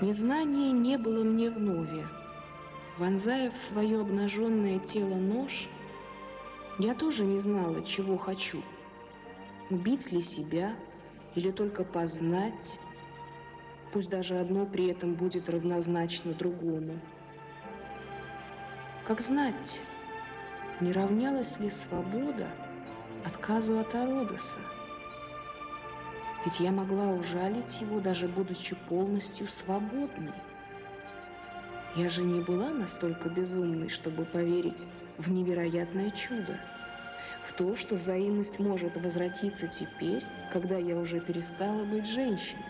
Незнание не было мне вновь. Вонзая в свое обнаженное тело нож, я тоже не знала, чего хочу. Убить ли себя или только познать, пусть даже одно при этом будет равнозначно другому. Как знать, не равнялась ли свобода отказу от Ародоса? Ведь я могла ужалить его, даже будучи полностью свободной. Я же не была настолько безумной, чтобы поверить в невероятное чудо, в то, что взаимность может возвратиться теперь, когда я уже перестала быть женщиной.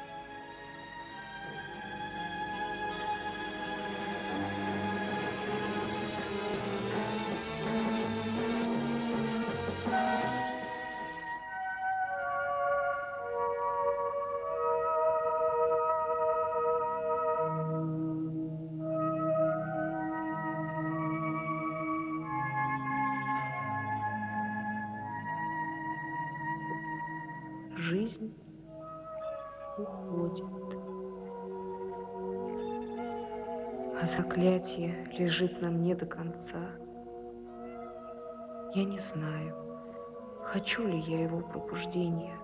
Жизнь уходит, а заклятие лежит на мне до конца. Я не знаю, хочу ли я его пробуждения.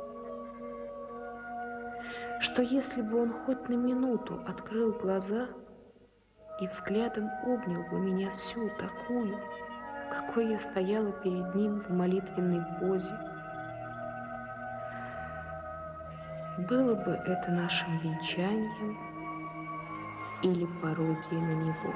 Что если бы он хоть на минуту открыл глаза и взглядом обнял бы меня всю такую, какой я стояла перед ним в молитвенной позе? Было бы это нашим венчанием или пародией на него?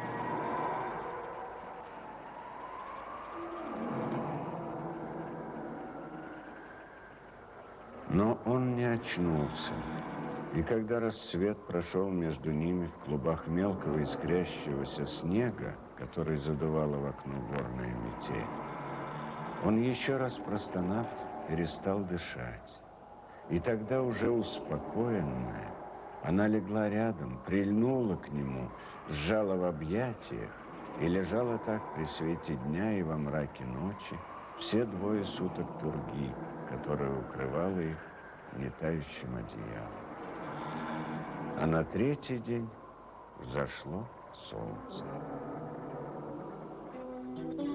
Но он не очнулся. И когда рассвет прошел между ними в клубах мелкого искрящегося снега, который задувало в окно горная метель, он еще раз простонав, перестал дышать. И тогда уже успокоенная, она легла рядом, прильнула к нему, сжала в объятиях и лежала так при свете дня и во мраке ночи все 2 суток пурги, которая укрывала их нетающим одеялом. А на 3-й день взошло солнце.